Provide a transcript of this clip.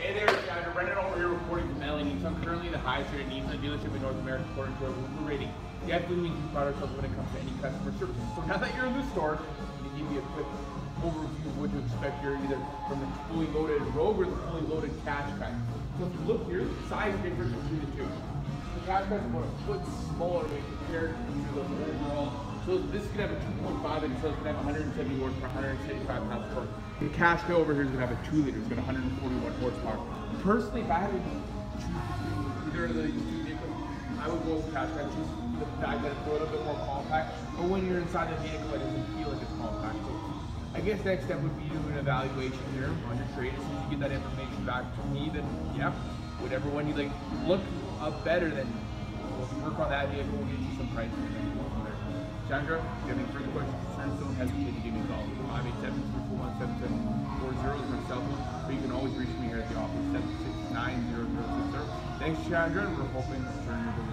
Hey there, guys. Brendan over here reporting from LA Nissan. Currently the highest rated Nissan dealership in North America according to our Google rating. Definitely means we pride ourselves when it comes to any customer service. So now that you're in the store, I'm going to give you a quick overview of what to expect here, either from the fully loaded Rogue or the fully loaded Qashqai. So if you look here, the size difference between the two. The Qashqai is about a foot smaller when compared to the overall. So this is going to have a 2.5 and so it's going to have 170 horsepower, 175 pounds of torque. The Qashqai over here is going to have a 2 liter, it's got 141 horsepower. Personally, if I had to choose between either of these two vehicles, I would go with the Qashqai, just the fact that it's a little bit more compact. But when you're inside the vehicle, it doesn't feel like it's compact. So I guess next step would be to do an evaluation here on your trade. As soon as you get that information back to me, then yeah, whatever one you like look up better, then we'll work on that vehicle, we'll get you some prices and then we'll go from there. Chandra, if you have any further questions, concerns, don't hesitate to give me a call. 587-341-7740 is my cell phone, or you can always reach me here at the office, 769-0060. Thanks, Chandra, and we're hoping to turn your